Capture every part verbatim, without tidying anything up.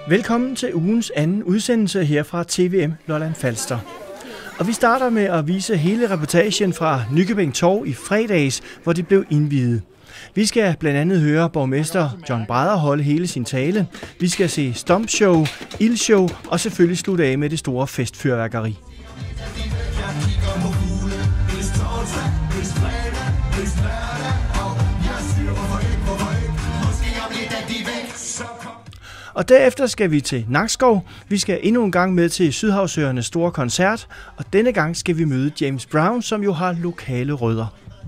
Velkommen til ugens anden udsendelse her fra T V M Lolland Falster. Og vi starter med at vise hele reportagen fra Nykøbing Torv i fredags, hvor det blev indviet. Vi skal blandt andet høre borgmester John Brædder holde hele sin tale. Vi skal se stompshow, ildshow og selvfølgelig slutte af med det store festfyrværkeri. Og derefter skal vi til Nakskov. Vi skal endnu en gang med til Sydhavsøernes store koncert, og denne gang skal vi møde James Brown, som jo har lokale rødder.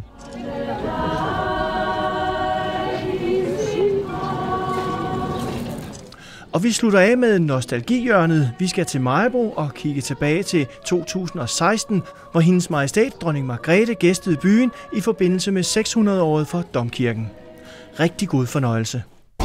Og vi slutter af med nostalgihjørnet. Vi skal til Maribo og kigge tilbage til to tusind og seksten, hvor hendes majestæt, dronning Margrethe, gæstede byen i forbindelse med seks hundrede-året for Domkirken. Rigtig god fornøjelse.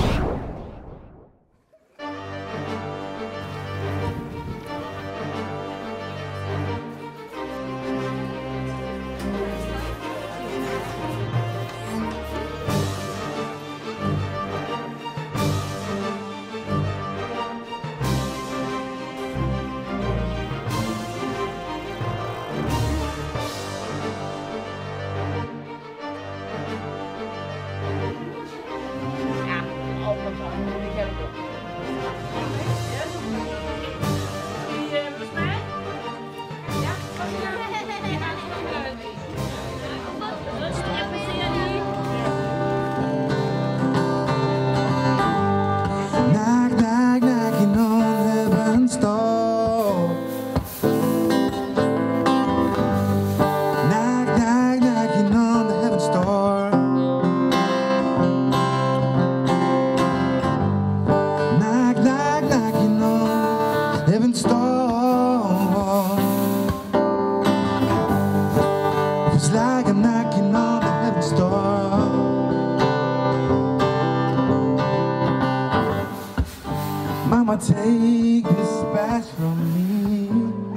Take this badge from me.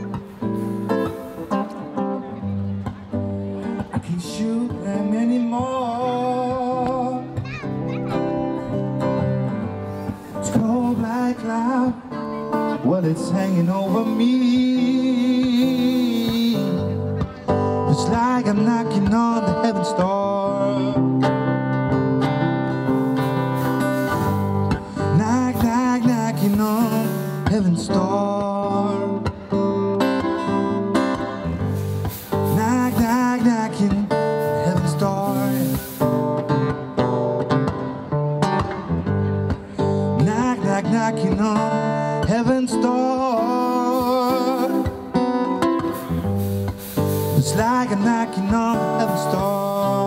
I can't shoot them anymore. It's cold like cloud, well it's hanging over me. It's like I'm knocking on the heaven's door. Knock, knock, knocking on heaven's door. Knock, knock, knocking heaven's door. Knock, knock, knocking on heaven's door. It's like I'm knocking on heaven's door.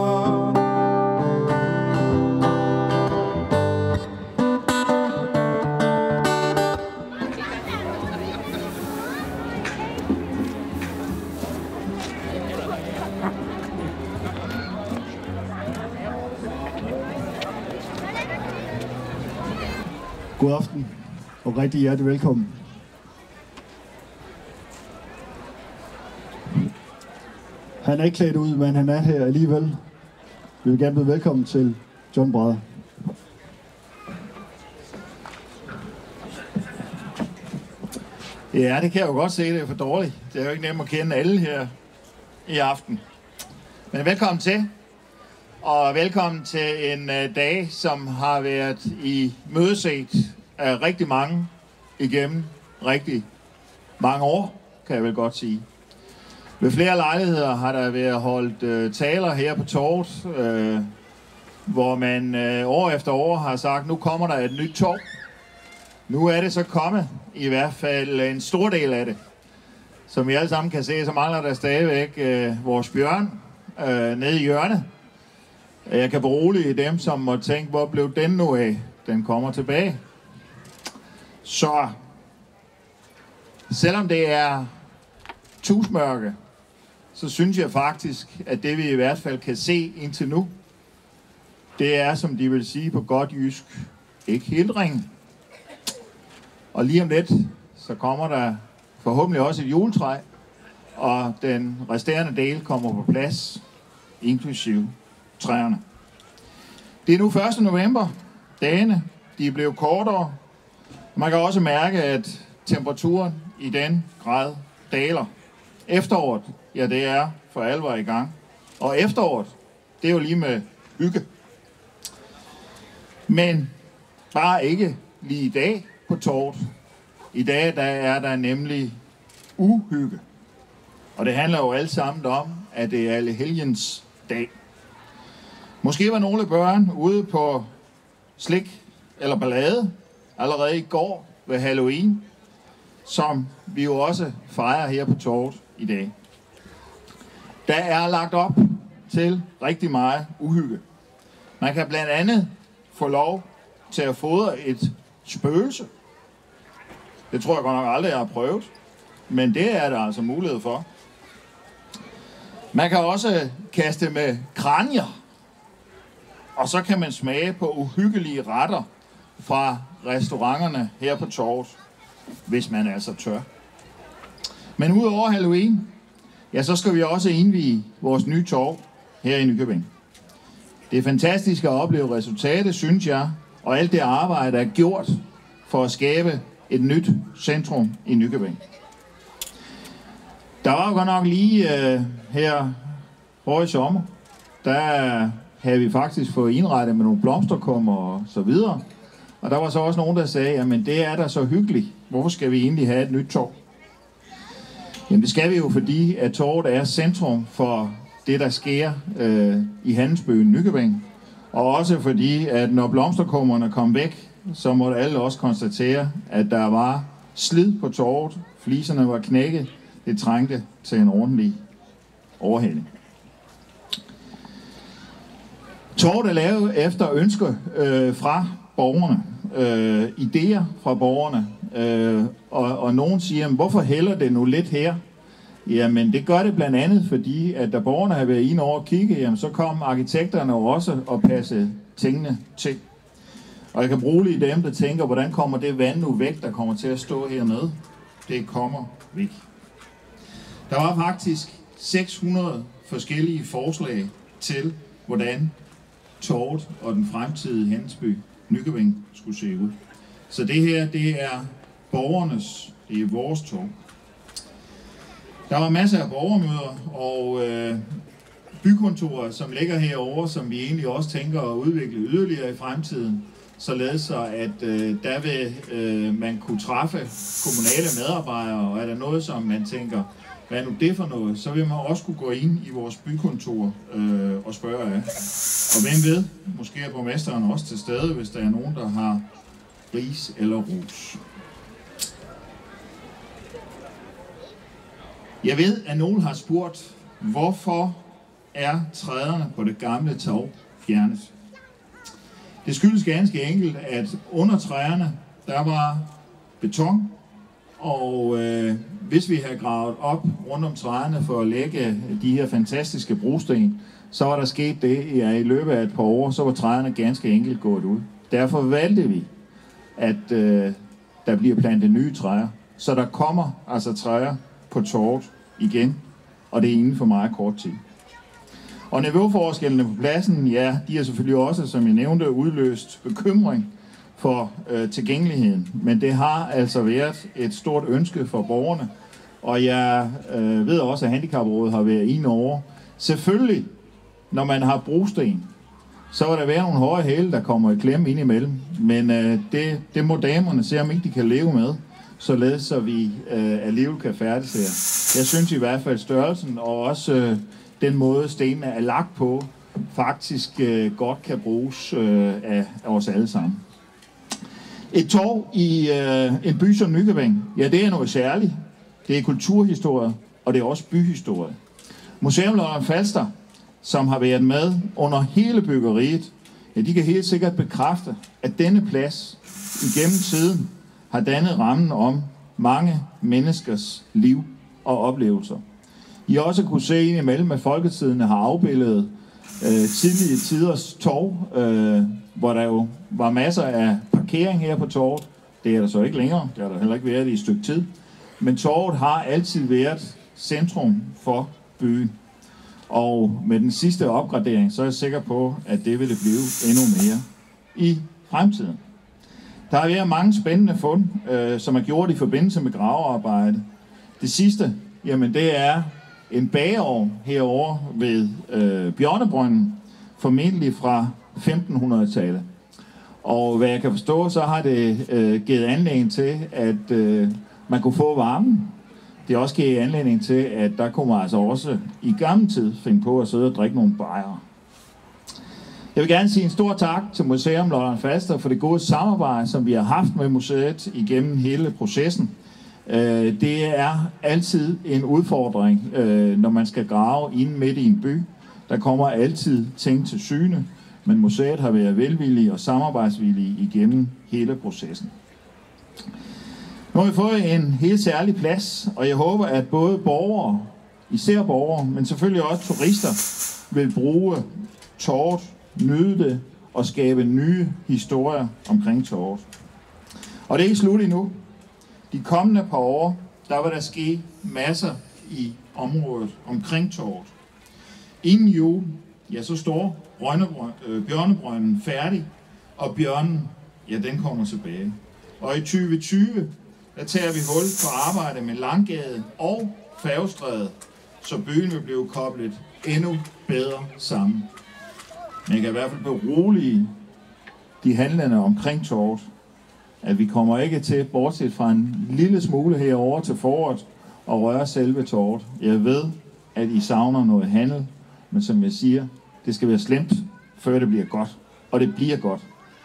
God aften og rigtig hjertelig velkommen. Han er ikke klædt ud, men han er her alligevel. Vi vil gerne byde velkommen til John Brædder. Ja, det kan jeg jo godt se, det er for dårligt. Det er jo ikke nemt at kende alle her i aften. Men velkommen til. Og velkommen til en uh, dag, som har været i mødeset af rigtig mange igennem rigtig mange år, kan jeg vel godt sige. Ved flere lejligheder har der været holdt uh, taler her på torvet, uh, hvor man uh, år efter år har sagt, nu kommer der et nyt torv. Nu er det så kommet, i hvert fald en stor del af det. Som vi alle sammen kan se, så mangler der stadigvæk uh, vores bjørn uh, nede i hjørnet. Jeg kan berolige dem, som må tænke, hvor blev den nu af? Den kommer tilbage. Så, selvom det er tusmørke, så synes jeg faktisk, at det vi i hvert fald kan se indtil nu, det er, som de vil sige på godt jysk, ikke helt ringe. Og lige om lidt, så kommer der forhåbentlig også et juletræ, og den resterende del kommer på plads, inklusive træerne. Det er nu første november. Dagene, de er blevet kortere. Man kan også mærke, at temperaturen i den grad daler. Efteråret, ja, det er for alvor i gang. Og efteråret, det er jo lige med hygge. Men bare ikke lige i dag på torvet. I dag der er der nemlig uhygge. Og det handler jo alt sammen om, at det er Allehelgens dag. Måske var nogle børn ude på slik eller ballade allerede i går ved Halloween, som vi jo også fejrer her på torvet i dag. Der er lagt op til rigtig meget uhygge. Man kan blandt andet få lov til at fodre et spøgelse. Det tror jeg godt nok aldrig, jeg har prøvet, men det er der altså mulighed for. Man kan også kaste med kranier, og så kan man smage på uhyggelige retter fra restauranterne her på torvet, hvis man altså tør. Men udover Halloween, ja, så skal vi også indvie vores nye torv her i Nykøbing. Det er fantastisk at opleve resultatet, synes jeg, og alt det arbejde, der er gjort for at skabe et nyt centrum i Nykøbing. Der var jo godt nok lige øh, her forrige sommer, der havde vi faktisk fået indrettet med nogle blomsterkummer og så videre. Og der var så også nogen, der sagde, jamen det er da så hyggeligt. Hvorfor skal vi egentlig have et nyt torv? Jamen det skal vi jo, fordi at torvet er centrum for det, der sker øh, i handelsbyen Nykøbing. Og også fordi, at når blomsterkummerne kom væk, så måtte alle også konstatere, at der var slid på torvet. Fliserne var knækket. Det trængte til en ordentlig overhældning. Torvet er lavet efter ønsker øh, fra borgerne. Øh, idéer fra borgerne. Øh, og, og nogen siger, hvorfor hælder det nu lidt her? Jamen det gør det blandt andet, fordi at da borgerne har været inde over og kigge, jamen, så kom arkitekterne også og passe tingene til. Og jeg kan bruge lige dem, der tænker, hvordan kommer det vand nu væk, der kommer til at stå hernede? Det kommer væk. Der var faktisk seks hundrede forskellige forslag til, hvordan torvet og den fremtidige handelsby Nykøbing skulle se ud. Så det her, det er borgernes, det er vores torv. Der var masser af borgermøder og øh, bykontorer, som ligger herovre, som vi egentlig også tænker at udvikle yderligere i fremtiden, således så at øh, der vil øh, man kunne træffe kommunale medarbejdere, og er der noget, som man tænker, hvad er nu det for noget, så vil man også kunne gå ind i vores bykontor øh, og spørge af. Og hvem ved, måske er borgmesteren også til stede, hvis der er nogen, der har ris eller ros. Jeg ved, at nogen har spurgt, hvorfor er træderne på det gamle torv fjernet? Det skyldes ganske enkelt, at under træerne, der var beton, og øh, hvis vi havde gravet op rundt om træerne for at lægge de her fantastiske brosten, så var der sket det, ja, i løbet af et par år, så var træerne ganske enkelt gået ud. Derfor valgte vi, at øh, der bliver plantet nye træer, så der kommer altså træer på torvet igen, og det er inden for meget kort tid. Og niveauforskellene på pladsen, ja, de er selvfølgelig også, som jeg nævnte, udløst bekymring for øh, tilgængeligheden. Men det har altså været et stort ønske for borgerne, og jeg øh, ved også, at Handicaprådet har været inde over. Selvfølgelig, når man har brosten, så vil der være nogle høje hæle, der kommer i klemme ind imellem. Men øh, det, det må damerne se, om ikke de kan leve med, således så vi øh, alligevel kan færdes her. Jeg synes i hvert fald størrelsen og også øh, den måde stenene er lagt på, faktisk øh, godt kan bruges øh, af, af os alle sammen. Et torv i øh, en by som Nykøbing, ja, det er noget særligt. Det er kulturhistorie, og det er også byhistorie. Museum Lolland Falster, som har været med under hele byggeriet, ja, de kan helt sikkert bekræfte, at denne plads igennem tiden har dannet rammen om mange menneskers liv og oplevelser. I også kunne se ind imellem, at folketidene har afbildet øh, tidlige tiders torv, øh, hvor der jo var masser af parkering her på torvet. Det er der så ikke længere, det har der heller ikke været i et stykke tid. Men torvet har altid været centrum for byen. Og med den sidste opgradering, så er jeg sikker på, at det ville blive endnu mere i fremtiden. Der har været mange spændende fund, øh, som er gjort i forbindelse med gravearbejde. Det sidste, jamen det er en bageovn herovre ved øh, Bjørnebrønden, formentlig fra femtenhundredetallet. Og hvad jeg kan forstå, så har det øh, givet anledning til, at øh, man kunne få varmen. Det har også givet anledning til, at der kunne man altså også i gammel tid finde på at sidde og drikke nogle bajere. Jeg vil gerne sige en stor tak til Museum Lolland-Falster for det gode samarbejde, som vi har haft med museet igennem hele processen. Det er altid en udfordring, når man skal grave inde midt i en by. Der kommer altid ting til syne, men museet har været velvillige og samarbejdsvillige igennem hele processen. Nu har vi fået en helt særlig plads, og jeg håber, at både borgere, især borgere, men selvfølgelig også turister, vil bruge torvet, nyde det og skabe nye historier omkring torvet. Og det er ikke slut endnu. De kommende par år, der vil der ske masser i området omkring torvet. Inden jul, ja, så står øh, Bjørnebrønden færdig, og bjørnen, ja, den kommer tilbage. Og i tyve tyve, der tager vi hul på arbejde med Langgade og Færgestræde, så byen vil blive koblet endnu bedre sammen. Men jeg kan i hvert fald berolige de handlende omkring torvet, at vi kommer ikke til, bortset fra en lille smule herover til foråret, og røre selve torvet. Jeg ved, at I savner noget handel, men som jeg siger, det skal være slemt, før det bliver godt. Og det bliver godt.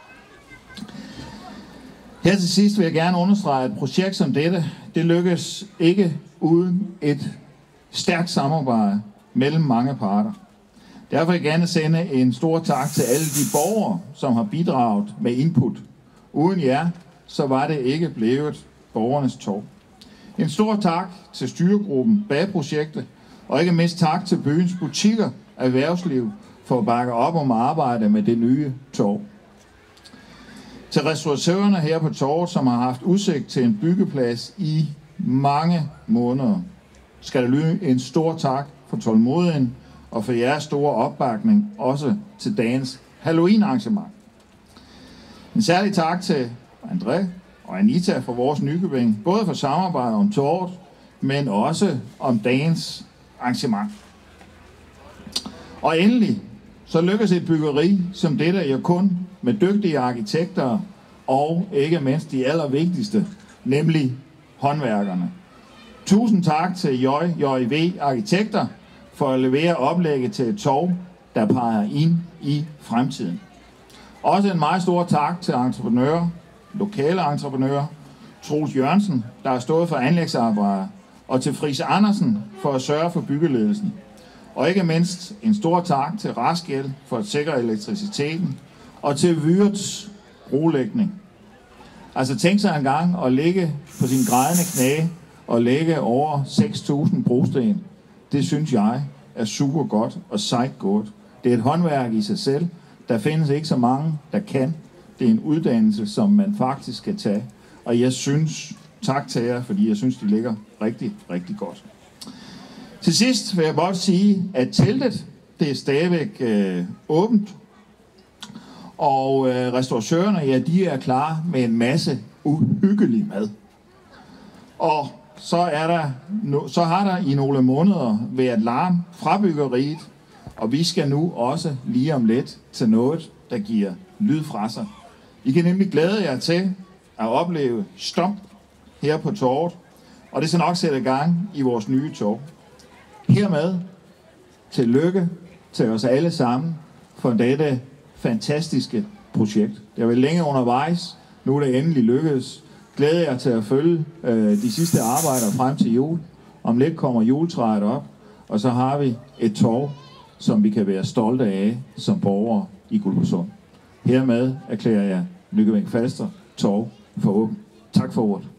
Her til sidst vil jeg gerne understrege, at et projekt som dette, det lykkes ikke uden et stærkt samarbejde mellem mange parter. Derfor vil jeg gerne sende en stor tak til alle de borgere, som har bidraget med input. Uden jer, så var det ikke blevet borgernes torv. En stor tak til styregruppen bag projektet, og ikke mindst tak til byens butikker og erhvervsliv for at bakke op om arbejdet med det nye torv. Til restauratørerne her på torvet, som har haft udsigt til en byggeplads i mange måneder, skal der lyde en stor tak for tålmodigheden og for jeres store opbakning også til dagens Halloween-arrangement. En særlig tak til André og Anita fra vores Nykøbing, både for samarbejde om torvet, men også om dagens arrangement. Og endelig, så lykkes et byggeri som dette jo kun med dygtige arkitekter og ikke mindst de allervigtigste, nemlig håndværkerne. Tusind tak til J J V Arkitekter for at levere oplægget til et torv, der peger ind i fremtiden. Også en meget stor tak til entreprenører, lokale entreprenører, Troels Jørgensen, der har stået for anlægsarbejder, og til Friis Andersen for at sørge for byggeledelsen. Og ikke mindst en stor tak til Raskjeld for at sikre elektriciteten, og til Vyrts brolægning. Altså tænk sig en gang at ligge på sin grædende knæ og lægge over seks tusind brosten. Det synes jeg er super godt og sejt godt. Det er et håndværk i sig selv. Der findes ikke så mange, der kan. Det er en uddannelse, som man faktisk skal tage. Og jeg synes, tak til jer, fordi jeg synes, de ligger rigtig, rigtig godt. Til sidst vil jeg godt sige, at teltet, det er stadigvæk øh, åbent. Og øh, restauratørerne, ja, de er klar med en masse uhyggelig mad. Og så, er der, så har der i nogle måneder været larm fra byggeriet, og vi skal nu også lige om lidt til noget, der giver lyd fra sig. I kan nemlig glæde jer til at opleve Stomp her på torvet, og det skal nok sætte i gang i vores nye torv. Hermed tillykke til os alle sammen for dette fantastiske projekt. Det har været længe undervejs, nu er det endelig lykkedes. Glæder jer til at følge øh, de sidste arbejder frem til jul. Om lidt kommer juletræet op, og så har vi et torv, som vi kan være stolte af som borgere i Guldborgsund. Hermed erklærer jeg Nykøbing Falster torv for åben. Tak for ordet.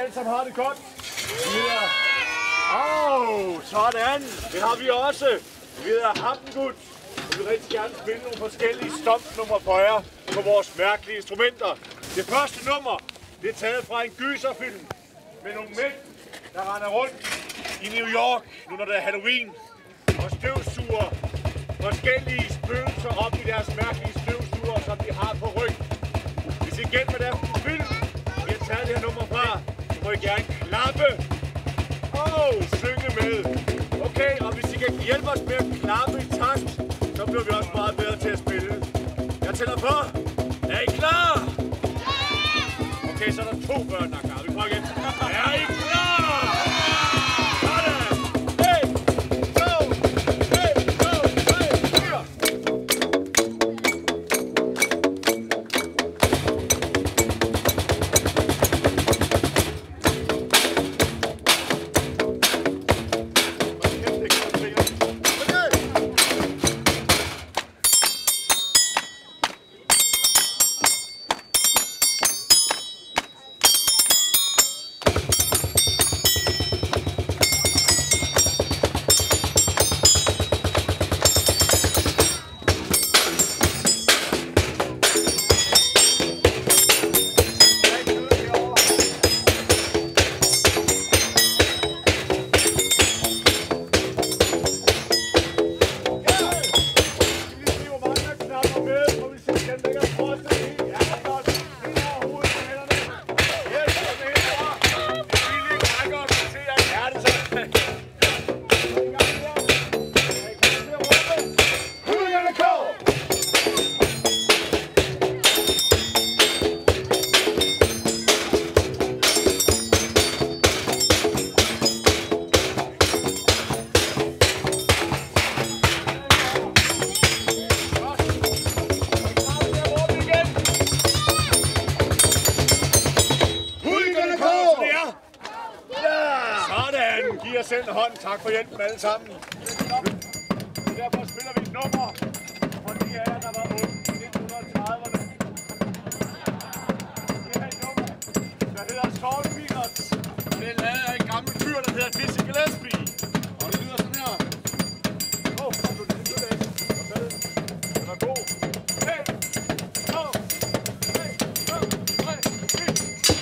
alle sammen har det godt? Ja. Åh, oh, sådan. Det har vi også. Vi hedder Hampengut. Vi vil rigtig gerne spille nogle forskellige stumpnummer for jer på vores mærkelige instrumenter. Det første nummer, det er taget fra en gyserfilm med nogle mænd, der render rundt i New York, nu når det er Halloween, og støvsuger forskellige spøgelser op i deres mærkelige støvsuger, som de har på ryg. Hvis I gætter, hvad det er for en film, vi har taget det her nummer fra, så må I gerne klappe og synge med. Okay, og hvis I kan hjælpe os med at klappe i takt, så bliver vi også meget bedre til at spille. Jeg tæller på. Er I klar? Okay, så er der to børn, der er klar. Vi prøver igen. Er I klar? Sådan. Et, to, et, to, tre, fire. Selv en hånd. Tak for hjælpen alle sammen. Så derfor spiller vi et nummer for de af jer, der var unge i nitten trediverne. Det er et nummer, der hedder Salt Peanuts. Det er lavet af en gammel fyr, der hedder Dizzy Gillespie. Og det lyder sådan her. Åh, oh, så blev det lidt af. Den er god. Et, to, tre, to, tre, fire.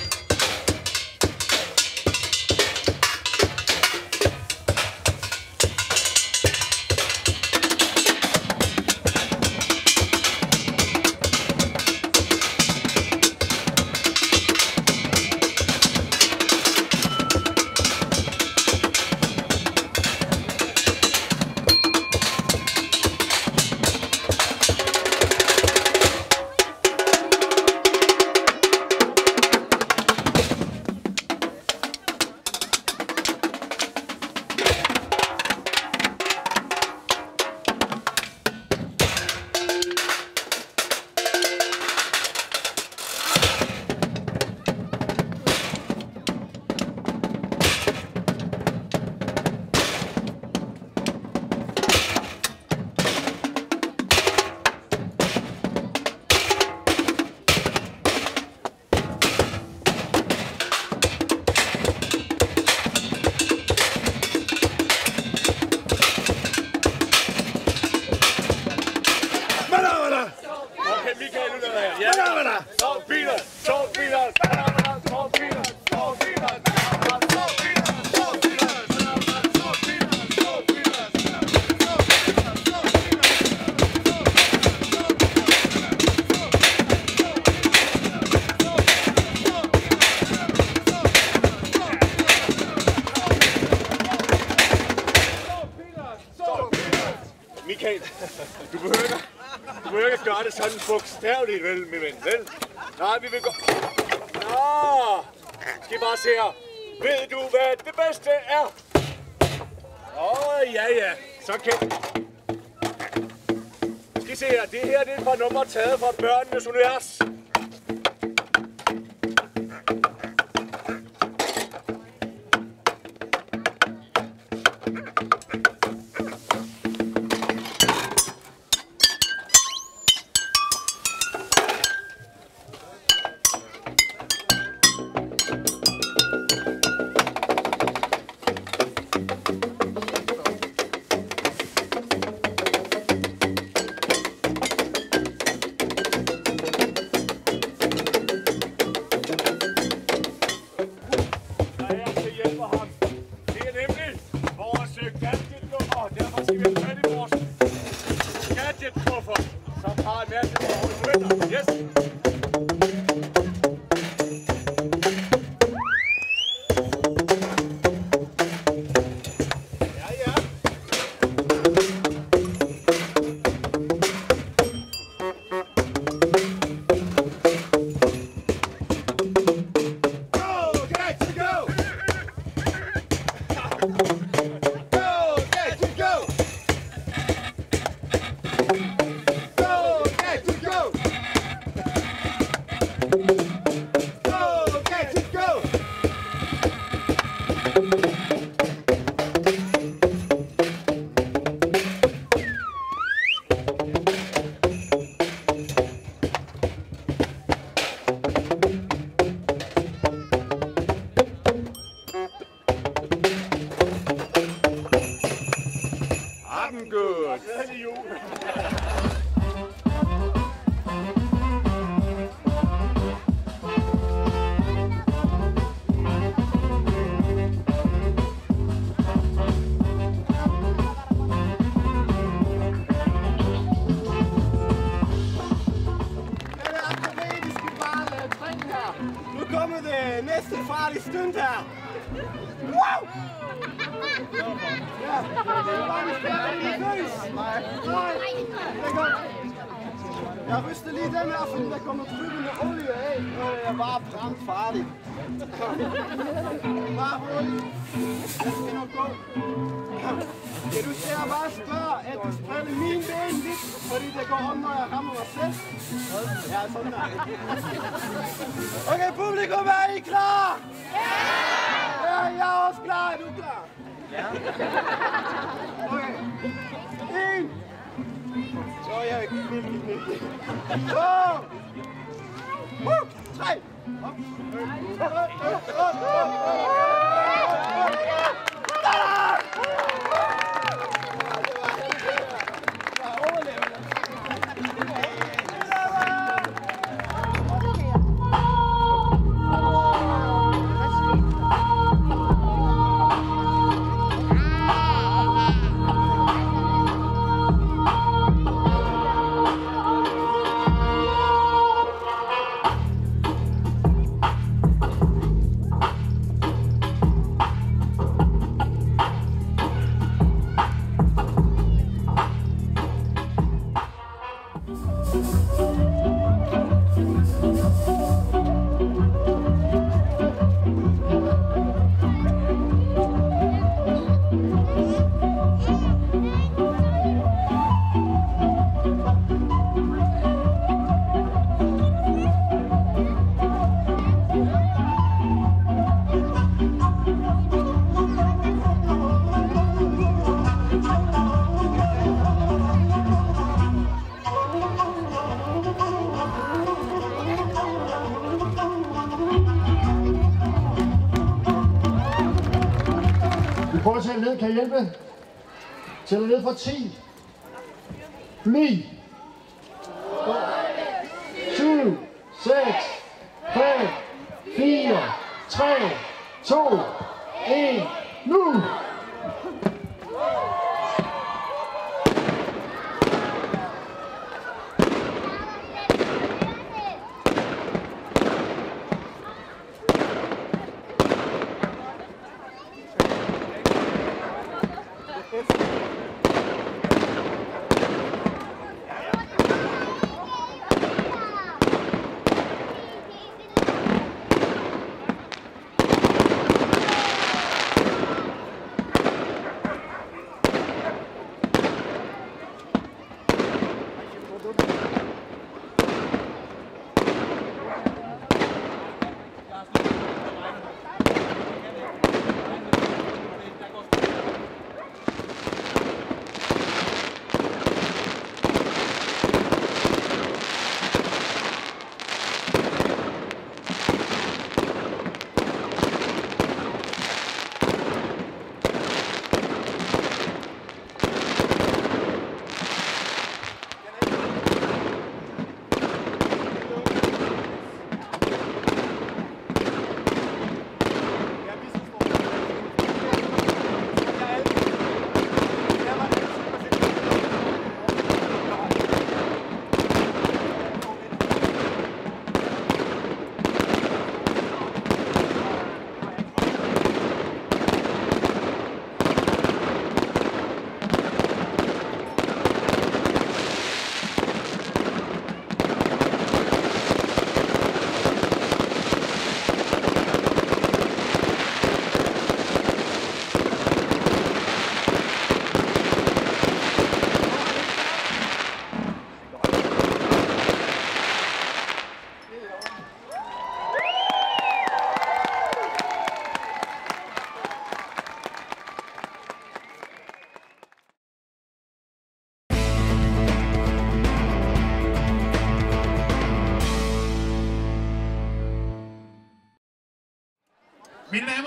Michael, du behøver ikke, du behøver ikke gøre det sådan bogstaveligt, vel, min ven, vel? Nej, vi vil gå... Nå, skal I bare se her. Ved du, hvad det bedste er? Åh, oh, ja, ja, så kan... Skal I se her, det her det er et par numre taget fra Børnenes Univers. Jeg ryster lige den her, fordi der kommer dryppende olie af, og jeg er bare brændt færdig. Bare hurtigt. Jeg skal nok gå. Kan du se, bare spørge, at du spreder mine ben lidt, fordi det går om, når jeg rammer mig selv? Ja, sådan der. Okay, publikum, er I klar? Ja! Ja, jeg er også klar. Er du klar? Ja. Okay. En. Så er jeg ikke virkelig virkelig. To! Uh, tre! Op! Op! Op! Prøv at tælle ned, kan I hjælpe? Tæller ned fra ti. ni. syv. seks. fem. fire. tre. to. en. Nu!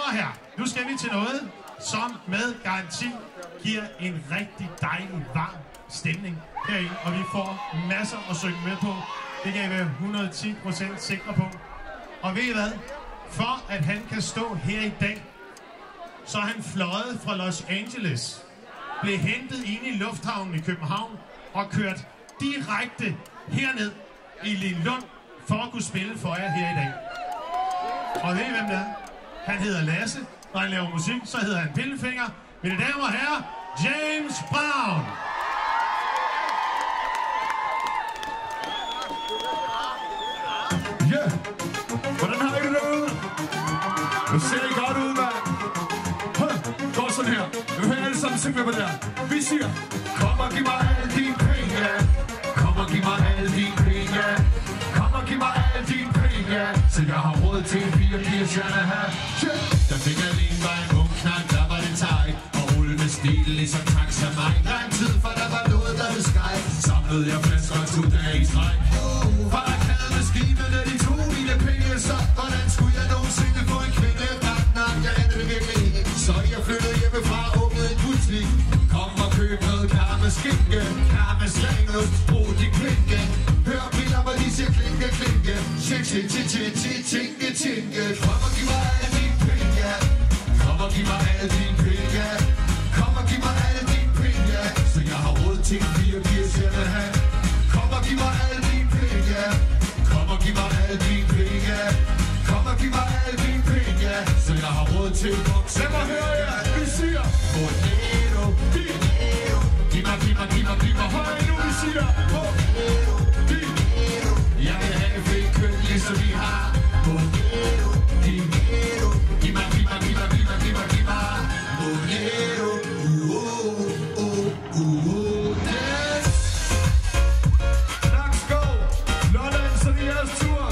og herrer, nu skal vi til noget, som med garanti giver en rigtig dejlig, varm stemning herinde, og vi får masser at synge med på. Det kan I være hundrede og ti procent sikre på. Og ved I hvad? For at han kan stå her i dag, så er han fløjet fra Los Angeles, blev hentet ind i lufthavnen i København og kørt direkte herned i Lillund for at kunne spille for jer her i dag. Og ved I hvem det er? Han hedder Lasse. Når han laver musik, så hedder han Pillefinger. Mine damer og herrer, James Brown! Ja! Yeah. Hvordan har I det derude? Nu ser I godt ud, mand. Går sådan her. Nu hører alle sammen synge med på der. Vi siger, kom og giv mig alle dine penge. Kom og giv mig alle dine penge. Kom og giv mig alle dine penge. Så jeg har råd til en fireogfirs stjerne her. Der fik jeg lige mig en ung knak, der var det teg. Og rulle med stil, ligesom tak som mig. Lang tid, for der var noget, der hed skej. Samlede jeg flasker to dage i streg. For der kaldte med skibene, de tog mine penge. Så hvordan skulle jeg nogensinde få en kvinde? Nej, nej, jeg anede det virkelig ikke. Så jeg flyttede hjemmefra og åbnede en butik. Kom og køb noget karmeskinke. Karmeslangos, brug de klinke. Hør biler, hvor de siger klinke, klinke. Tjek, tjek, tjek, tjek, tjek, tinke, tinke. Kom og giv mig alle dine penge. Kom og giv mig alle dine penge. Kom og giv mig alle dine penge. Så jeg har råd til en fireogfirs stjerne her. Kom og giv mig alle dine penge. Kom og giv mig alle dine penge. Kom og giv mig alle dine penge. Så jeg har råd til en voksen. Lad mig høre jer, vi siger Bonero, dinero. Giv mig, giv mig, giv mig, giv mig høj nu, vi siger Bonero, dinero. Jeg vil have en fed køn, ligesom vi har Bonero, dinero. Giv mig, giv mig, giv mig, giv mig, giv mig, giv mig Bonero, uh, uh, uh, uh, uh, yes. Naksko, Lolland, så det er jeres tur.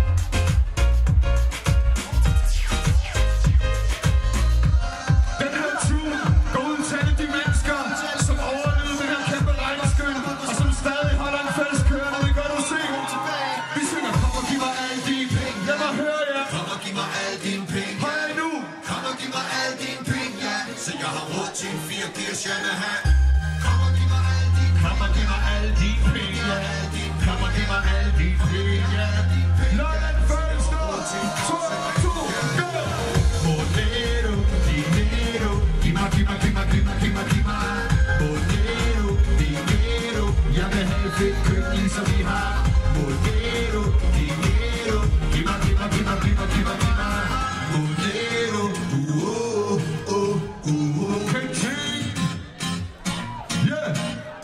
Den her tur går ud til alle de mennesker, som overlevede den her kæmpe regnskyld, og som stadig holder en fælles kørende. Det gør du se. Vi synger, kom og giv mig alle dine penge. Lad mig høre jer. Kom og giv mig alle dine penge. Hør nu. Kom og giv mig alle dine penge, ja. Så jeg har råd til en fireogfirs stjerne her. Kom og giv mig alle dine penge. Kom og giv mig alle dine penge, ja. Kom og giv mig alle dine penge, ja. Lolland først, to, to, to, go! Bonero, dinero. Giv mig, giv mig, giv mig, giv mig, giv mig, giv mig. Bonero, dinero. Jeg vil have et fedt køb, ligesom vi har. Bonero, dinero. Giv mig, giv mig, giv mig, giv mig, giv mig, giv mig. Bonero, uh, uh, uh, uh. Okay, ting. Yeah.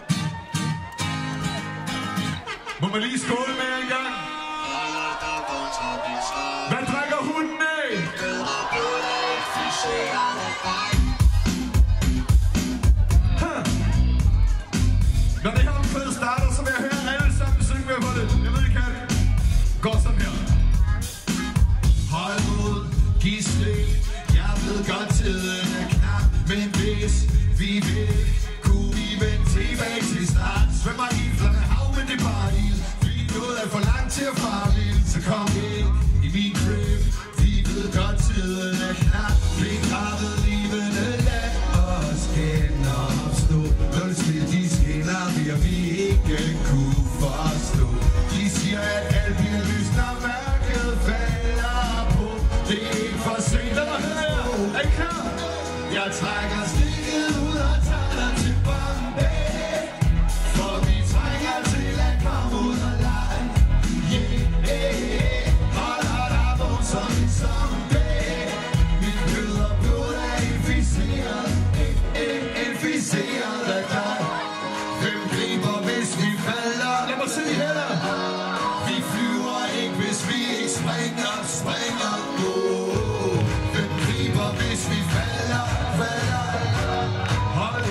Må man lige skåle med en gang? Hvad drikker hunden af? Huh. Når det her omkvædet starter, så vil jeg høre alle sammen synge med på det. Jeg ved ikke, kan det. Går sådan her. Hold mod, giv slip. Jeg ved godt, tiden er knap. Men hvis vi vil, kunne vi vende tilbage til start. Svømmer i flamme hav, men det er bare ild. Vi nåede er for langt til at fare vild. Så kom ind i min crib. Vi ved godt, tiden er knap. Bliv gravet livene, lad os genopstå. Når det spil, de skinner, vil vi ikke kunne forstå. De siger, at alt bliver lyst, når mørket falder på. Det er ikke for sent. Lad mig høre jer. Er I klar? Jeg trækker stikket ud og tager dig til Bombay. For vi trænger til at komme ud og lege. Yeah, yeah. Hold, hold op, og som en zombie. Mit kød og blod er inficeret. Inficeret af dig. Hvem griber, hvis vi falder? Lad mig se her. Vi flyver ikke, hvis vi ikke springer, springer. Oh. Hvem griber, hvis vi falder, falder? Hold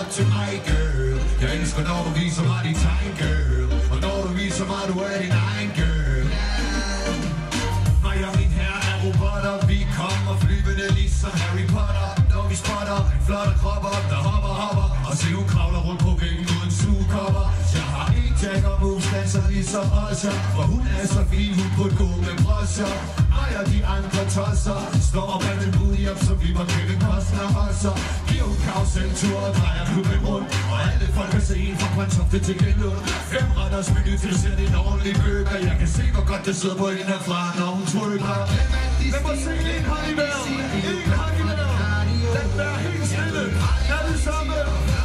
op til mig, girl. Jeg elsker, når du viser mig dit tegn, girl. Og når du viser mig, du er din egen, girl. Mig og min herre er robotter. Vi kommer flyvende ligesom Harry Potter. Når vi spotter en flot krop op, der hopper, hopper. Og se, hun kravler rundt på væggen uden sugekopper. Jeg har en jack og moves, danser ligesom Osher. For hun er så fin, hun burde gå med brosher. Mig og de andre tosser står op ad den booty op, så vi var Kevin Costner hosser. Giver hun karusseltur og drejer klubben rundt. Og alle folk kan se en fra Brøndshofte til Grenlund. Fem retters menu til at sætte en ordentlig bøger. Jeg kan se, hvor godt det sidder på hende herfra, når hun trykker. Lad mig se en hånd i vejret. En hånd i vejret. Lad være helt stille. Alle sammen.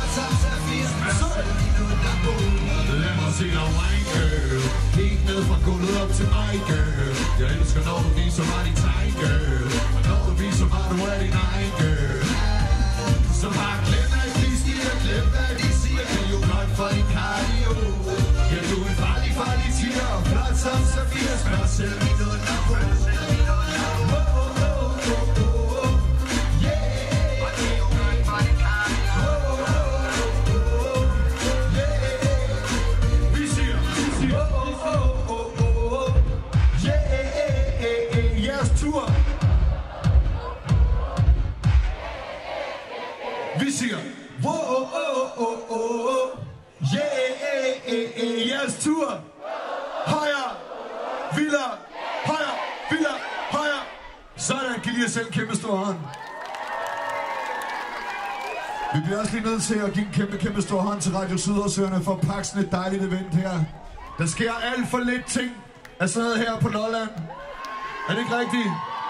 Lad mig se dig wine, girl. Helt ned fra gulvet op til mig, girl. Jeg elsker, når du viser mig dit tegn, girl. Og når du viser mig, du er din egen, girl. Så bare glem, at de siger, glem, hvad de siger. Det er jo godt for din cardio. Ja, du er en farlig, farlig tiger. Flot som Safir. Spørg selv min underbo. Vi siger, wow, oh, oh, oh, oh, yeah, jeres tur. Højere, vildere, højere, vildere, højere. Sådan, giv jer selv en kæmpe stor hånd. Vi bliver også lige nødt til at give en kæmpe, kæmpe stor hånd til Radio Sydhavsøerne for at pakke sådan et dejligt event her. Der sker alt for lidt ting af sådan noget her på Lolland. Er det ikke rigtigt?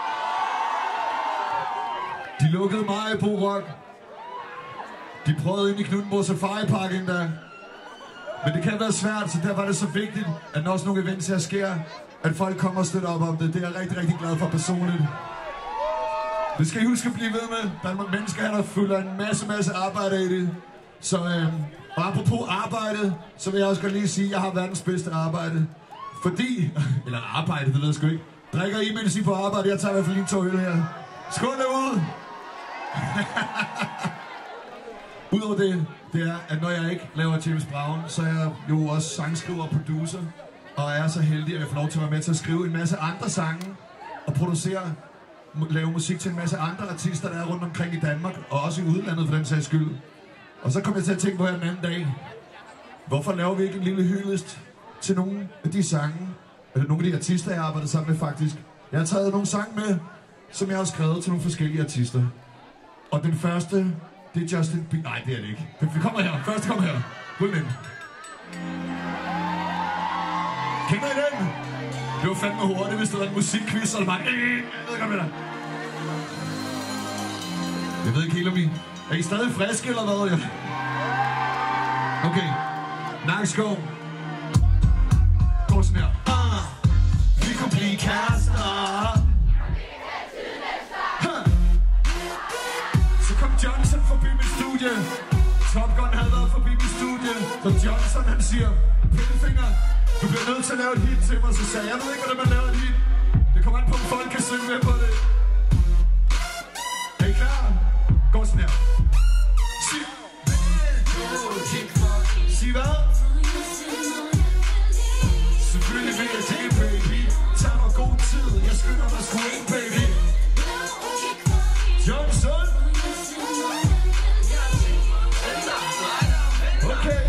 De lukkede meget i Bo Rock. De prøvede ind i Knuthenborg Safari Park endda. Men det kan være svært, så derfor er det så vigtigt, at når også nogle events her sker, at folk kommer og støtter op om det. Det er jeg rigtig, rigtig glad for personligt. Det skal I huske at blive ved med. Der er nogle mennesker her, der følger en masse, masse arbejde i det. Så øhm, og apropos arbejde, så vil jeg også godt lige sige, at jeg har verdens bedste arbejde. Fordi, eller arbejde, det ved jeg sgu ikke. Drikker I, mens I på arbejde? Jeg tager i hvert fald lige en tår øl her. Skål derude! Udover det, det er, at når jeg ikke laver James Brown, så er jeg jo også sangskriver og producer. Og er så heldig, at jeg får lov til at være med til at skrive en masse andre sange. Og producere, lave musik til en masse andre artister, der er rundt omkring i Danmark. Og også i udlandet for den sags skyld. Og så kom jeg til at tænke på her den anden dag. Hvorfor laver vi ikke en lille hyldest til nogle af de sange, eller nogle af de artister, jeg arbejder sammen med faktisk. Jeg har taget nogle sange med, som jeg har skrevet til nogle forskellige artister. Og den første, det er Justin Bieber. Nej, det er det ikke. Vi kommer her. Første kommer her. Gå ind. Kender I den? Det var fandme hurtigt, hvis det var en musikquiz, og det var bare... Jeg ved ikke, med dig. Jeg ved ikke helt om I... Er I stadig friske, eller hvad? Ja. Okay. Nakskov. Gå sådan her. Ah, vi kunne blive kærester. Så kom Johnson forbi mit studie. Top Gun havde været forbi mit studie. Så Johnson han siger, Pillefinger, du bliver nødt til at lave et hit til mig. Så sagde jeg, jeg ved ikke, hvordan man laver et hit. Det kommer an på, om folk kan synge med på det. Er I klar? Gå sådan her. Sig. Sig hvad? Selvfølgelig vil jeg det, baby. Tag mig god tid. Jeg skynder mig sgu ind, baby. Johnson. Okay.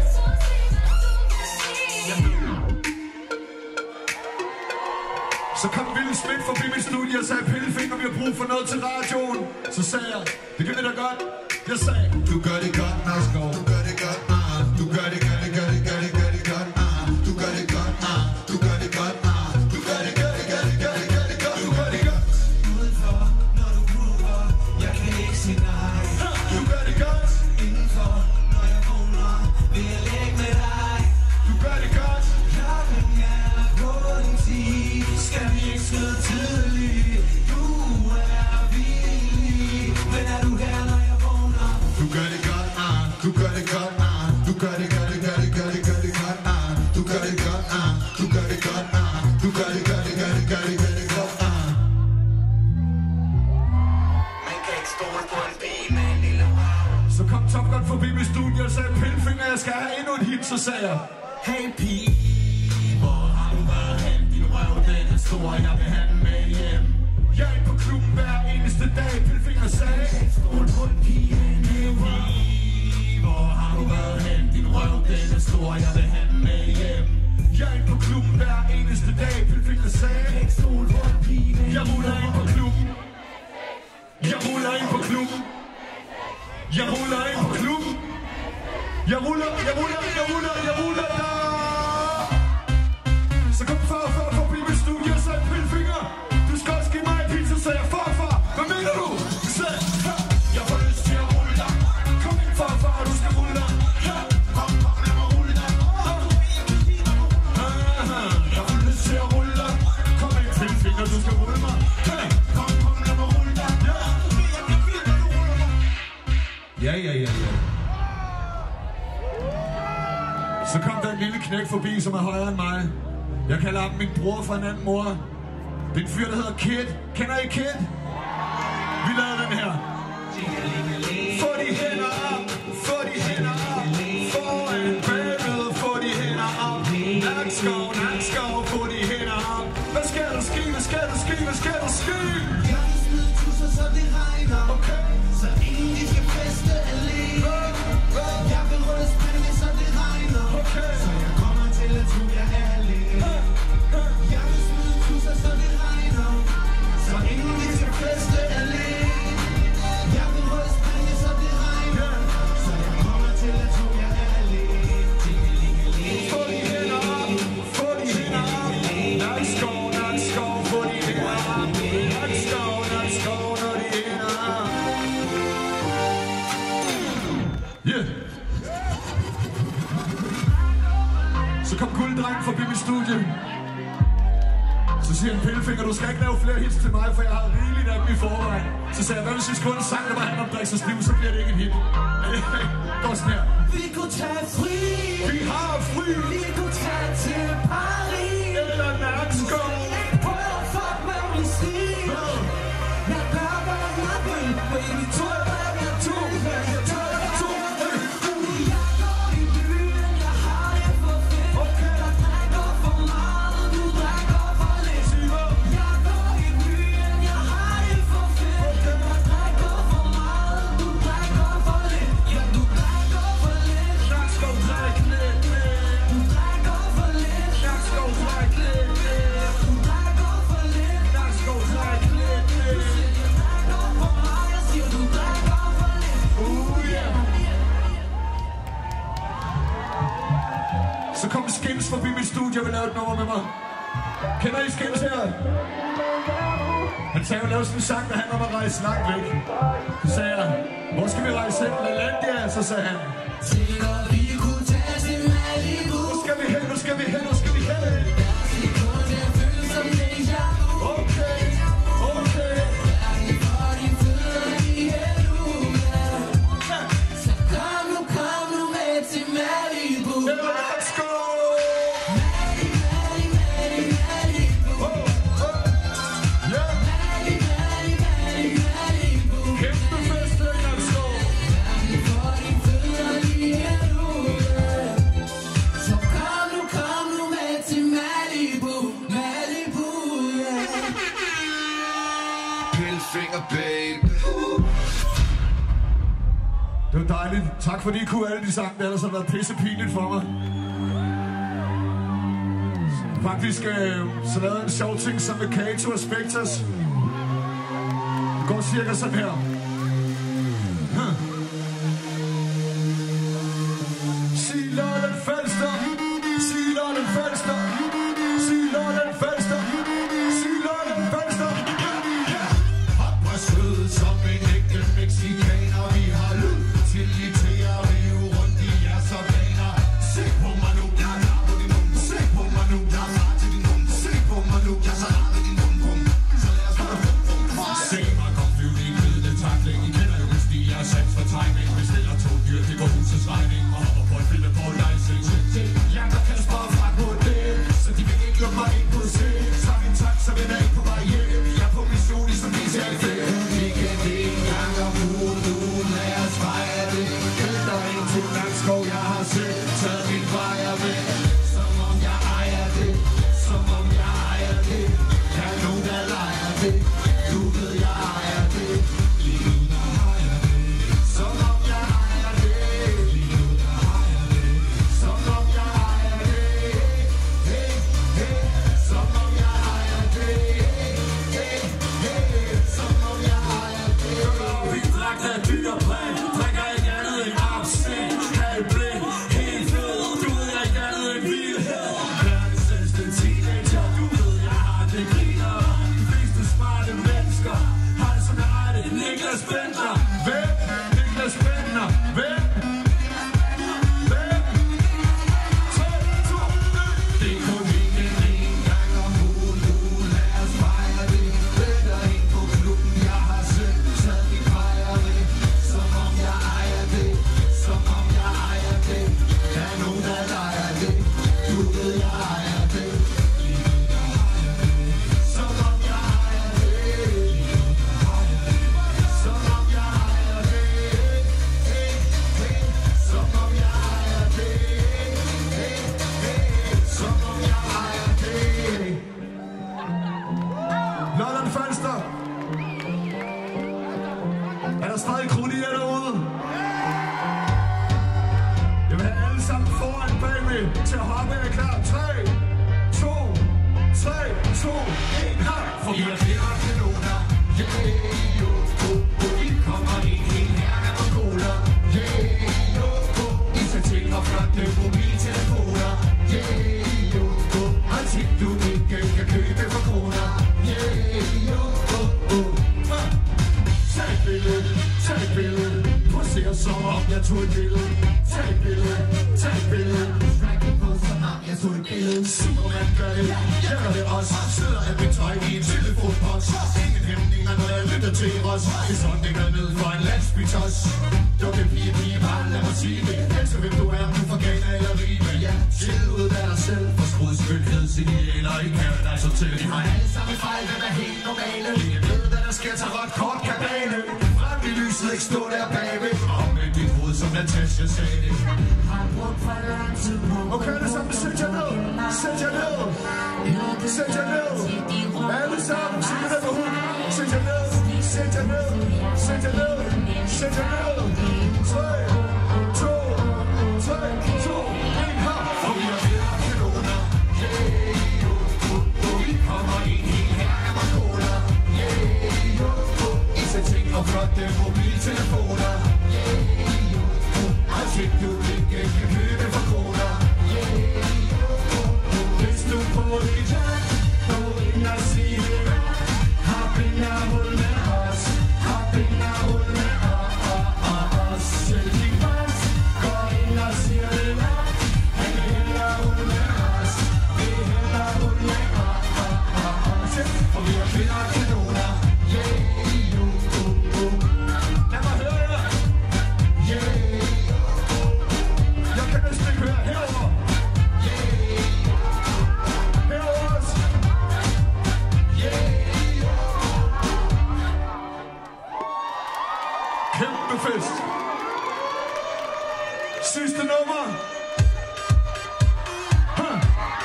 Så kom Ville Smith forbi mit studie og sagde, Pillefinger, vi har brug for noget til radioen. Så sagde jeg, det kan vi da godt. Jeg sagde, du gør det godt, Nakskov. Du gør det godt, ah. Du gør det, gør det, gør det, gør det, gør det godt, ah. Du gør det godt, ah. Du gør det godt, ah. Du gør det, gør det, gør det, gør det, gør det godt. Du gør det godt. Udenfor, når du groover, jeg kan ikke sige nej. Du gør det godt. Indenfor, når jeg vågner, vil jeg lægge med dig. Du gør det godt. Klokken er gået en tid, skal vi ikke skride tidligt. Du er villig, men er du her, når jeg vågner? Du gør det godt, ah. Du gør det godt, ah. Du gør det, gør det, gør det, gør det, gør det godt, ah. Du gør det godt, ah. Du gør det godt, ah. Du gør det, gør det, gør det, gør det, gør det godt, ah. Man kan ikke stole på en bil med en lille røv. Så kom Top Gun forbi mit studie og sagde, Pilfinger, jeg skal have endnu en hit. Så sagde jeg, hey pige, hvor har du været hen? Din røv, den er stor, jeg vil have den med hjem. Jeg er på klubben hver eneste dag. Pilfinger sagde, stol på en pige, hey pige, hvor har du været hen? Din røv, den er stor, jeg vil have den med hjem. Jeg er på klubben hver eneste dag. Pilfinger sagde, stol på en pige, jeg ruller ind på klubben. Jeg ruller ind på klubben. Jeg ruller ind på klubben. Jeg ruller, jeg ruller, jeg ruller, jeg ruller, ja. Så kom far, far forbi mit studie og sagde, Pilfinger, du skal også give mig en pizza. Så sagde jeg, far, far, hvad mener du? Så sagde jeg, jeg får lyst til at rulle dig. Kom ind, far, far, du skal rulle dig. Kom, kom, lad mig rulle dig. Jeg får lyst til at rulle dig. Kom ind, Pilfinger, du skal rulle mig. Kom, kom, lad mig rulle dig. Ja, ja, ja, ja. Så kom der en lille knæk forbi, som er højere end mig. Jeg kalder ham min bror fra en anden mor. Det er en fyr, der hedder Kid. Kender I Kid? Vi lavede den her. Få de hænder op, få de hænder op. Foran bagved, få de hænder op. Nakskov, nakskov, få de hænder op. Hvad skal der ske, hvad skal der ske, hvad skal der ske? Jeg vil smide tusser, så det regner. Okay. Så ingen de skal feste alene. Jeg vil rulle spænde, så det regner. Okay. Så jeg kommer til at tro, jeg er alene. Jeg vil smide tusser, så det regner. Så ingen de skal feste alene. Jeg vil rulle spænde, så det regner. Så jeg kommer til at tro, jeg er alene. Få de hænder op, få de hænder op. Nakskov, nakskov, få de hænder op. Nakskov, nakskov, når de hænder op. Yeah. Så kom gulddrengen forbi mit studie. Så siger han, Pilfinger, du skal ikke lave flere hits til mig, for jeg har rigeligt af dem i forvejen. Så sagde jeg, hvad hvis vi skulle en sang, der var handler om driks og stiv, så bliver det ikke en hit. Det var sådan her. Vi kunne tage fri. Vi har fri. Vi kunne tage til Paris. Eller Nakskov. Prøv at fuck, hvad vi siger. Jeg gør, hvad jeg vil. Baby, tror jeg, hvad jeg tror. Jeg tror, jeg tror. Jeg går i byen, jeg har det for fedt. Jeg drikker for meget, du drikker for lidt. Jeg går i byen, jeg har det for fedt. Jeg drikker for meget, du drikker for lidt. Ja, du drikker for lidt. Nakskov, drik lidt. Du drikker for lidt. Nakskov, drik lidt. Du drikker for lidt. Nakskov, drik lidt. Jeg drikker for meget, jeg siger, du drikker for lidt. Uh, yeah. Så kom Skins forbi mit studie og ville lave et nummer med mig. Kender I Skins her? Han sagde, at lave sådan en sang, der handler om at rejse langt væk. Så sagde jeg, hvor skal vi rejse hen? LaLandia, så sagde han. Tænker, vi kunne tage til Malibu. Nu skal vi hen, nu skal vi hen, nu skal vi hen. Det kun jeg føler som déjà vu. Okay, okay. Hverken for de fødder i helvede. Så kom nu, kom nu med til Malibu. Eller Nakskov. Mali, Mali, Mali, Malibu. Oh, oh. Ja. Mali, Mali, Mali, Malibu. Kæmpe fest, der i Nakskov. Hverken for de fødder i helvede. Så kom nu, kom nu med til Malibu. Malibu, yeah. Pilfinger, babe. Det var dejligt. Tak fordi I kunne alle de sange, der ellers har været pisse pinligt for mig. Faktisk øh, så lavede jeg en sjov ting som med Kato og Spectres. Det går cirka sådan her. Huh. Sig Lolland Falster. Sig Lolland Falster. Sig Lolland Falster. Sig Lolland Falster. Hop og sved som en ægte mexikaner. Vi har lyd til I til at rive rundt i jeres organer. Se på mig nu, jeg har på din mund. Se på mig nu, jeg har til din mund. Se på mig nu, jeg har til din mund. Så lad os holde rum, rum, rum. Se mig, kom flyv din glidende tak. Bentner. Hvem? Niklas Bentner. Hvem? Hvem? tre, to, et. Det er kun ikke en gang om ugen nu. Lad os fejre det. Vælter ind på klubben. Jeg har selv taget min fejring. Som om jeg ejer det. Som om jeg ejer det. Der er nogen, der leger det. Du ved, jeg ejer det. Som om jeg ejer det. Som om jeg ejer det. Som om jeg ejer det. Som om jeg ejer det. Lolland Falster. Er der stadig kronier derude? Jeg vil have alle sammen foran bagved til at hoppe. Er I klar? tre, to, tre, to, et, her! For vi er flere kanoner. Yeah, jo, go, go. Vi kommer ind helt her, der var cola. Yeah, jo, go. I skal til og flotte mobiltelefoner. Yeah, jo, go. Og ting du ikke kan købe for kroner. Yeah, jo, go, go. Tag et billede, tag et billede. Poser som om jeg tog et billede. Tag et billede, tag et billede. Strækken på som om jeg tog et billede. Superman gør det, jeg gør det også. Sidder af mit tøj i en telefonboks. Ingen hæmninger, når jeg lytter til os. I sondninger ned for en landsbytos. Dukke pige, pige, bare lad mig sige det. Elsker hvem du er, om du får Ghana eller Ribe. Ja, chill ud af dig selv. For skruet skønhed, signaler i Paradise Hotel. Vi har alle sammen fejl, hvem er helt normale. Ingen ved, hvad der sker, tager ret kort kabane. Frem i lyset, ikke stå der bagved. Og med dit hoved, som Natasha sagde det. Okay, alle sammen, sæt jer ned. Sæt jer ned. Sæt jer ned. Alle sammen, sæt jer ned på huden. Sæt jer ned. Sæt jer ned. Sæt jer ned. Sæt jer ned. tre, to, tre, to, et, her. Og vi er flere kanoner. Yeah, jo, go, go. Vi kommer ind helt her, der var cola. Yeah, jo, go. I skal ting og flotte mobiltelefoner. Yeah, jo, go. Og ting du ikke kan købe for kroner. Yeah, jo, go, go. Hvis du på dit jagt, gå ind og sig det. Har penge og hul med os. Har penge og hul med os. Selv din fans går ind og siger det. Han vil hellere hul med os. Vi hellere hul med os. Og vi er kvinder og kanoner. Yeah, jo, go, go. Lad mig høre jer. Yeah. Jeg kan næsten ikke høre herover. Yeah. Herover også. Yeah. Kæmpe fest. Sidste nummer. Huh.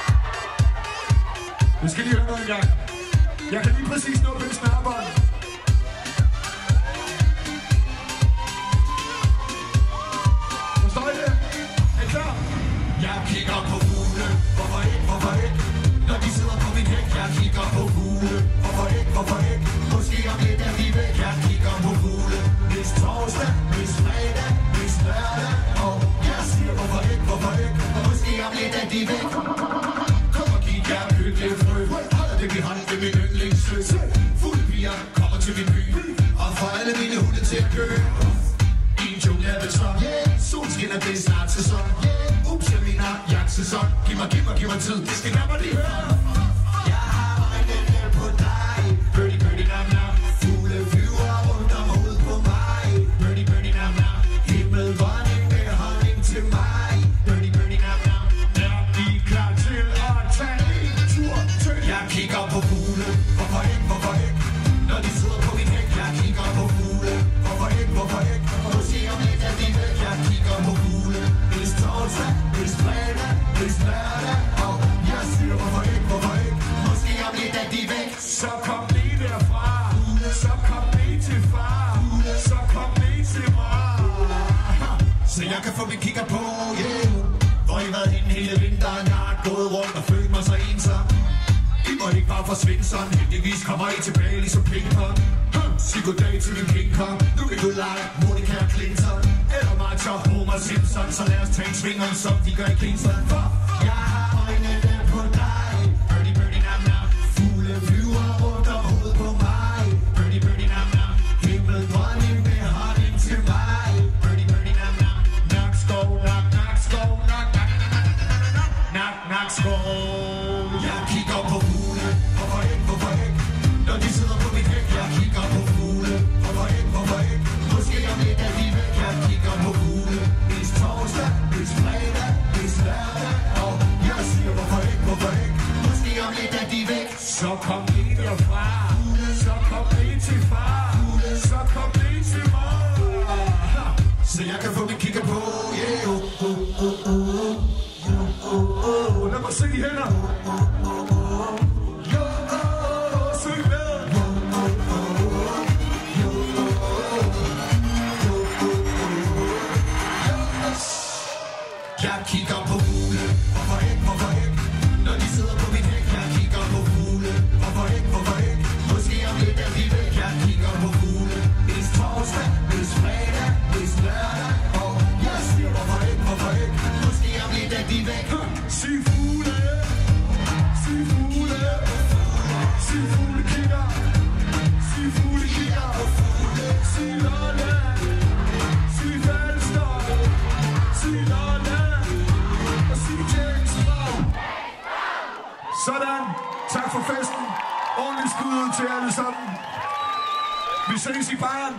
Vi skal lige høre noget en gang. Jeg kan lige præcis nå den snarbånd. Forstår I det? Er I klar? Jeg kigger på fugle. Hvorfor ikke? Hvorfor ikke? Når de sidder på min hæk. Jeg kigger på fugle. Hvorfor ikke? Hvorfor ikke? Måske om lidt er vi væk. Jeg kigger på fugle. Hvis torsdag, hvis fredag, hvis lørdag. Og jeg siger hvorfor ikke? Hvorfor ikke? Måske om lidt er de væk. Kom og giv jer hyggelige frø. Holder det vi hånd ved min yndlingssø. Fuld piger kommer til min by. Og får alle mine hunde til at køre. I en jungle af beton. Solen skinner, det er snart sæson. Ups, jeg mener jagtsæson. Giv mig, giv mig, giv mig tid. Det skal jeg mig lige høre. Jeg har øjnene på dig. Birdie, birdie, nam, nam. Fugle flyver rundt om hovedet på mig. Birdie, birdie, nam, nam. Himmelvånding med honning til mig. Birdie, birdie, nam, nam. Er I klar til at tage en tur til? Jeg kigger på fugle. Hvorfor ikke, hvorfor ikke? Når de sidder på min hæk. Jeg kigger på fugle. Hvorfor ikke, hvorfor ikke? Du siger om lidt, at de væk. Jeg kigger på fugle. Hvis torsdag, hvis fredag, hvis lørdag. Og jeg siger hvorfor ikke, hvorfor ikke? Måske om lidt, at de væk. Så kom lige derfra. Så kom lige til far. Så kom lige til mig. Så jeg kan få min kigger på, yeah. Hvor I været henne hele vinteren. Jeg har gået rundt og følt mig så ensom. I må ikke bare forsvinde sådan. Heldigvis kommer I tilbage ligesom pingpong. Sig goddag til min King Kong. Nu vil du lege Monica og Clinton. Eller Martha, Homer Simpson. Så lad os tage en svingeren, som de gør i Kingston. For jeg har øjnene på dig. Birdie, birdie, nam, nam. Fugle flyver rundt om hovedet på mig. Birdie, birdie, nam, nam. Himmelvånding hænder. Jo, syng med. Jeg kigger på fugle, hvorfor ikke, hvorfor ikke? Når de sidder på min hæk, jeg kigger på fugle, hvorfor ikke, hvorfor ikke? Måske om lidt er vi væk, jeg kigger på fugle. Hvis torsdag, hvis fredag, hvis lørdag, og jeg siger hvorfor ikke, hvorfor ikke? Måske om lidt er de væk. Sig fugle, sig fugle, sig fugle kigger, sig fugle kigger, sig Lolland, sig Falster, sig Lolland, og sig Jacksonville. Sådan, tak for festen, ordentligt skud ud til alle sammen. Vi ses i baren.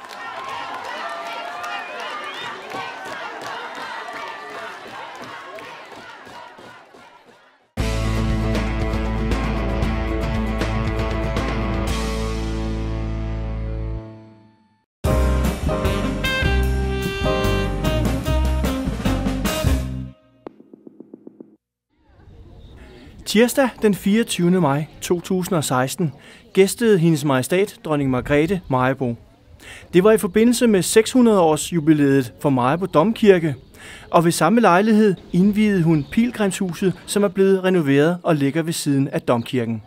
Tirsdag den fireogtyvende maj to tusind og seksten gæstede Hendes Majestæt Dronning Margrethe Maribo. Det var i forbindelse med seks hundrede års jubilæet for Maribo Domkirke, og ved samme lejlighed indviede hun Pilgrimshuset, som er blevet renoveret og ligger ved siden af Domkirken.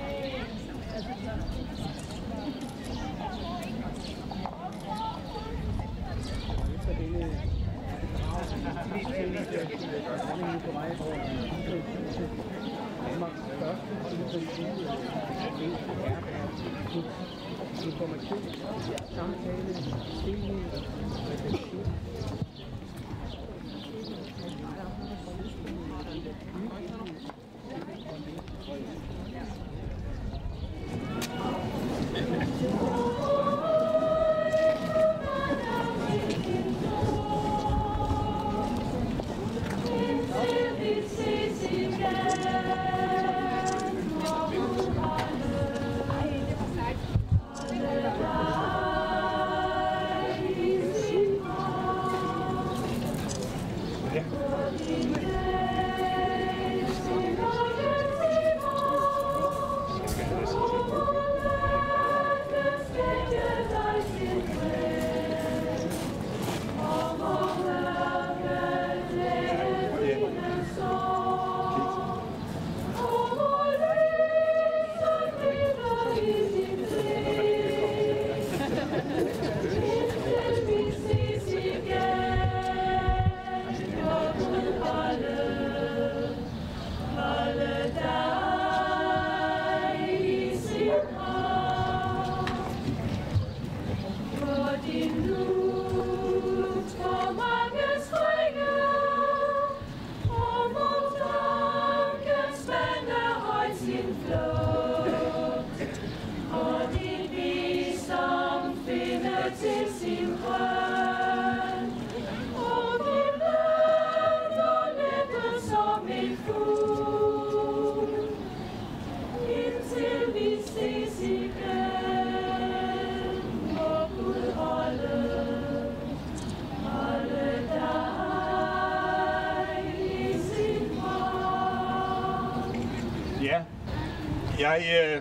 Jeg øh,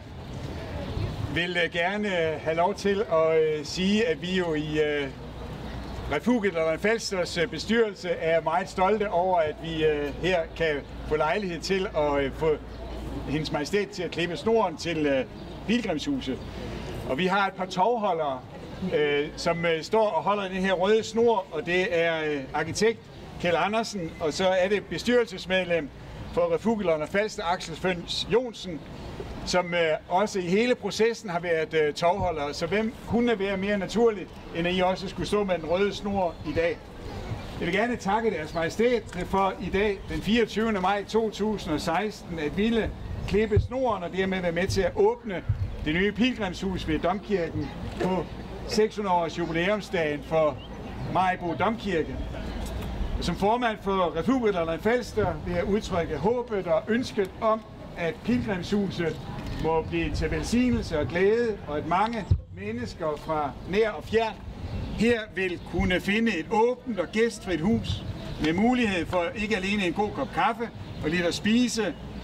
vil øh, gerne øh, have lov til at øh, sige, at vi jo i øh, Refugiet Lolland Falsters øh, bestyrelse er meget stolte over, at vi øh, her kan få lejlighed til at øh, få Hendes Majestæt til at klippe snoren til øh, Pilgrimshuset. Og vi har et par tovholdere, øh, som øh, står og holder den her røde snor, og det er øh, arkitekt Kjeld Andersen, og så er det bestyrelsesmedlem for Refugiet Lolland Falster, Axel Føns Jonsen, som øh, også i hele processen har været øh, tovholder. Så hvem kunne være mere naturligt, end at I også skulle stå med den røde snor i dag? Jeg vil gerne takke Deres Majestæt for i dag, den fireogtyvende maj to tusind og seksten, at ville klippe snoren og dermed være med til at åbne det nye pilgrimshus ved Domkirken på seks hundrede års jubilæumsdagen for Maribo Domkirke. Som formand for Refugiet Lolland Falster vil jeg udtrykke håbet og ønsket om, at pilgrimshuset må blive til velsignelse og glæde, og at mange mennesker fra nær og fjern her vil kunne finde et åbent og gæstfrit hus med mulighed for ikke alene en god kop kaffe og lidt at spise,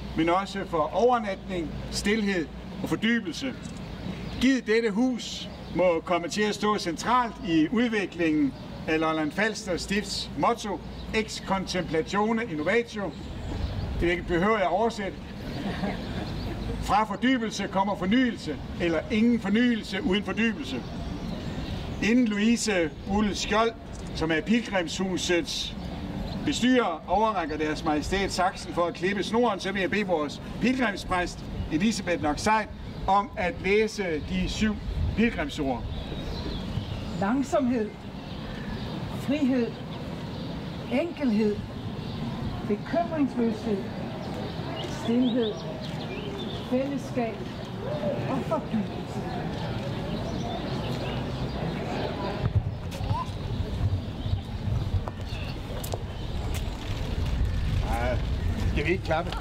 men også for overnatning, stilhed og fordybelse. Givet dette hus må komme til at stå centralt i udviklingen af Lolland Falster Stifts motto Ex contemplatione innovatio. Det behøver jeg oversætte. Fra fordybelse kommer fornyelse, eller ingen fornyelse uden fordybelse. Inden Louise Bull Skjold, som er Pilgrimshusets bestyrer, overrækker deres majestæt saksen for at klippe snoren, så vil jeg bede vores pilgrimspræst Elisabeth Noksejt om at læse de syv pilgrimsord. Langsomhed, frihed, enkelhed, bekymringsløshed, stilhed, fællesskab og fordybelse. Ej, skal vi ikke klappe?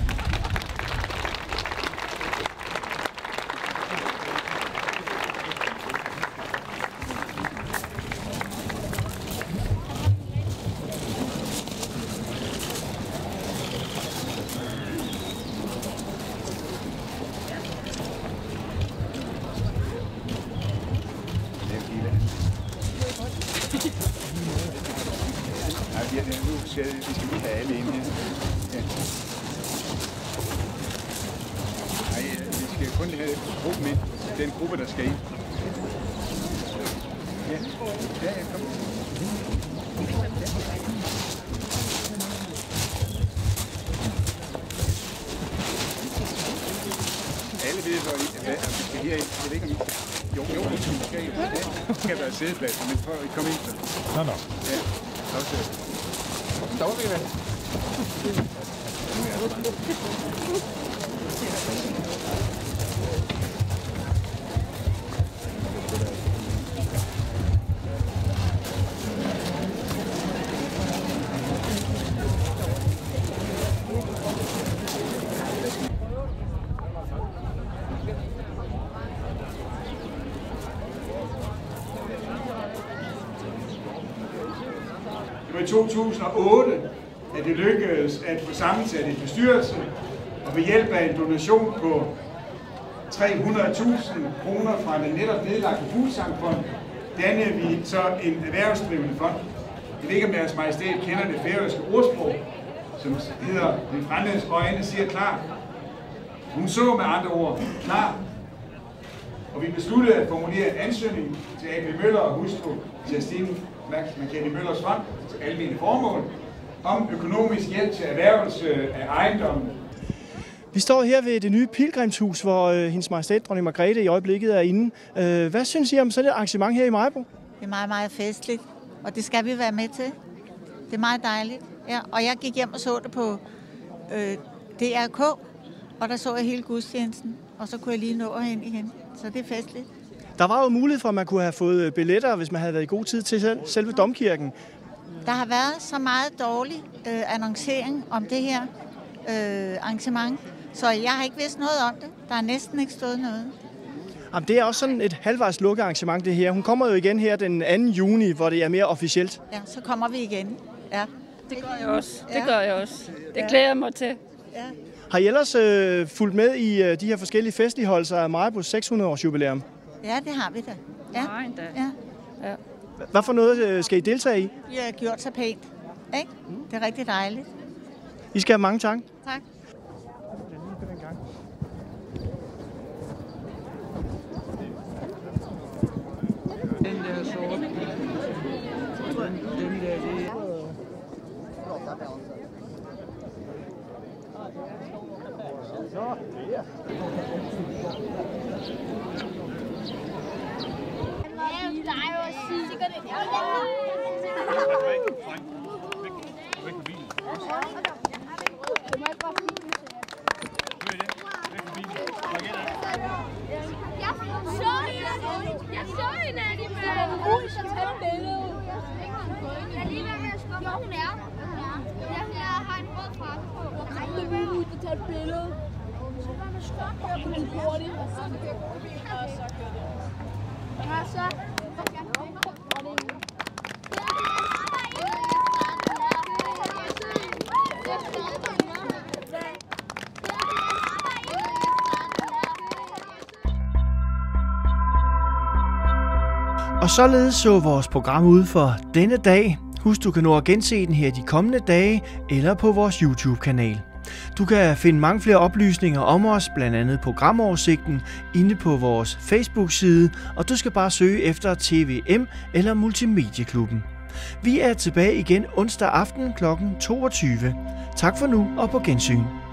Vi skal lige have alle ind her. Ja. Nej, vi skal kun have gruppen ind. Den gruppe, der skal ind. Ja, ja, ja, kom. Alle ved, hvor vi skal herind. Jeg ved ikke, om I Jo, jo, vi skal ind. Det skal være sædeplads, men prøv at komme ind så. Nå, nå. Ja, også. Står vi vel? I to tusind og otte at det lykkedes at få sammensat en bestyrelse, og ved hjælp af en donation på tre hundrede tusind kroner fra den netop nedlagte Fuglsangfond, dannede vi så en erhvervsdrivende fond. Jeg ved ikke, om deres majestæt kender det færøske ordsprog, som hedder, den fremledes øjne siger klar. Hun så med andre ord klar. Og vi besluttede at formulere en ansøgning til A P Møller og hustru Justine Margrethe Møllers fond til almene formål om økonomisk hjælp til erhvervelse af ejendommen. Vi står her ved det nye pilgrimshus, hvor øh, hendes majestæt, dronning Margrethe, i øjeblikket er inde. Øh, hvad synes I om sådan et arrangement her i Maribo? Det er meget, meget festligt, og det skal vi være med til. Det er meget dejligt. Ja, og jeg gik hjem og så det på øh, D R K, og der så jeg hele gudstjenesten, og så kunne jeg lige nå hen igen. Så det er festligt. Der var jo mulighed for, at man kunne have fået billetter, hvis man havde været i god tid til selv, selve domkirken. Der har været så meget dårlig øh, annoncering om det her øh, arrangement, så jeg har ikke vidst noget om det. Der er næsten ikke stået noget. Jamen, det er også sådan et halvvejs lukket arrangement, det her. Hun kommer jo igen her den anden juni, hvor det er mere officielt. Ja, så kommer vi igen. Ja. Det gør jeg også. Det gør jeg også. Det glæder jeg mig til. Ja. Har I ellers øh, fulgt med i øh, de her forskellige festligholdelser af Maribos seks hundrede års jubilæum? Ja, det har vi da. Ja. Nej, endda. Ja. Ja. Hvad for noget øh, skal I deltage i? Vi har gjort så pænt. Ikke? Det er rigtig dejligt. I skal have mange tak. Tak. Den der sort. Den, den der, det Så, ja. Jeg så hende af de billeder. Ui, så tæt billede. Jeg er lige ved med at skubbe, hvor hun er. Jeg har en rød frakke på. Jeg er lige ud og tage et billede. Så var man skubbe her på min hurtigt. Og så kører vi, og så kører det. Og så... Og således så vores program ud for denne dag. Husk, du kan nå at gense den her de kommende dage eller på vores YouTube-kanal. Du kan finde mange flere oplysninger om os, blandt andet programoversigten, inde på vores Facebook-side, og du skal bare søge efter T V M eller Multimedieklubben. Vi er tilbage igen onsdag aften klokken toogtyve. Tak for nu og på gensyn.